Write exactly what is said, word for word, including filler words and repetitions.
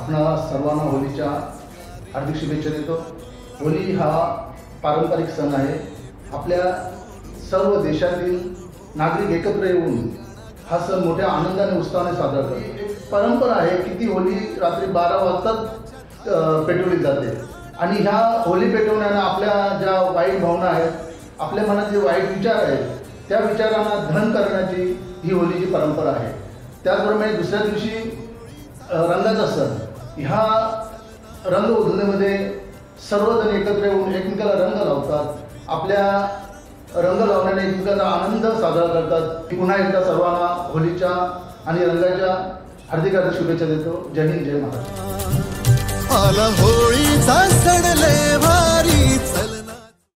आपणा सर्वांना होलीच्या हार्दिक शुभेच्छा देतो। होली हा पारंपरिक सण आहे। आपल्या सर्व देशातील नागरिक एकत्र येऊन हा सण मोठ्या आनंदाने उत्साहाने साजरा करतात। एक परंपरा आहे की ती होली रात्री बारा वाजता पेटवली जाते आणि ह्या होली पेटवण्याने आपल्या ज्या वाईट भावना आहेत, आपल्या मनात जे वाईट विचार आहेत, त्या विचारांना दहन करण्याची ही होलीची परंपरा आहे। त्याचप्रमाणे दुसऱ्या दिवशी रंगाचा सण, ह्या रंग उधळणीमध्ये सर्वजण एकत्र येऊन एकमेकाला रंग लावतात। आपल्या रंग लावण्याने एकमेकांचा आनंद साजरा करतात। पुन्हा एकदा सर्वांना होलीच्या आणि रंगाच्या हार्दिक हार्दिक शुभेच्छा देतो। जय हिंद, जय महाराष्ट्र। आला होळीचा सण लय भारी चल